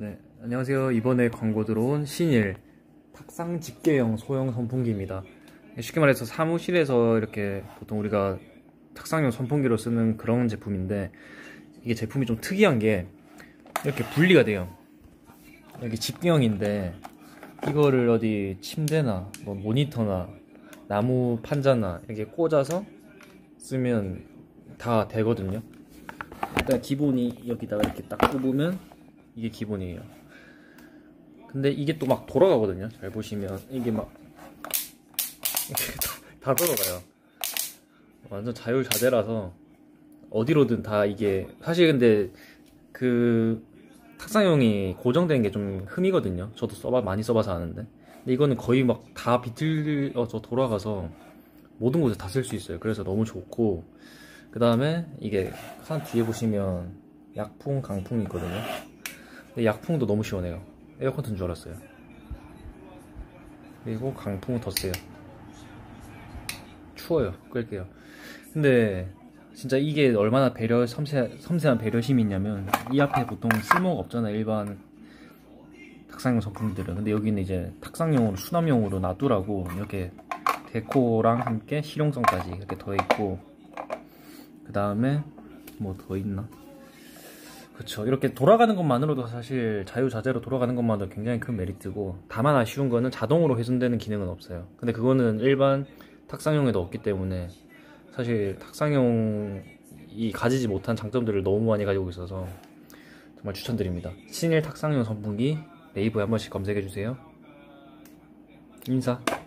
네, 안녕하세요. 이번에 광고 들어온 신일 탁상 집게형 소형 선풍기입니다. 쉽게 말해서 사무실에서 이렇게 보통 우리가 탁상용 선풍기로 쓰는 그런 제품인데, 이게 제품이 좀 특이한 게 이렇게 분리가 돼요. 여기 집게형인데 이거를 어디 침대나 뭐 모니터나 나무 판자나 이렇게 꽂아서 쓰면 다 되거든요. 일단 기본이 여기다가 이렇게 딱 꼽으면 이게 기본이에요. 근데 이게 또 막 돌아가거든요. 잘 보시면 이게 막 다 돌아가요. 완전 자유자재라서 어디로든 다 이게 사실. 근데 그 탁상용이 고정된 게 좀 흠이거든요. 저도 많이 써봐서 아는데, 근데 이거는 거의 막 다 비틀어져 돌아가서 모든 곳에 다 쓸 수 있어요. 그래서 너무 좋고, 그 다음에 이게 산 뒤에 보시면 약풍, 강풍이 있거든요. 근데 약풍도 너무 시원해요. 에어컨 튼 줄 알았어요. 그리고 강풍은 더 세요. 추워요. 끌게요. 근데 진짜 이게 얼마나 섬세한 배려심이 있냐면, 이 앞에 보통 쓸모가 없잖아요, 일반 탁상용 선풍기들은. 근데 여기는 이제 탁상용으로, 수납용으로 놔두라고 이렇게 데코랑 함께 실용성까지 이렇게 더해있고, 그 다음에 뭐 더 있나? 그쵸, 이렇게 돌아가는 것만으로도 사실 자유자재로 돌아가는 것만으로도 굉장히 큰 메리트고, 다만 아쉬운 거는 자동으로 회전되는 기능은 없어요. 근데 그거는 일반 탁상용에도 없기 때문에 사실 탁상용이 가지지 못한 장점들을 너무 많이 가지고 있어서 정말 추천드립니다. 신일 탁상용 선풍기 네이버에 한 번씩 검색해주세요. 인사.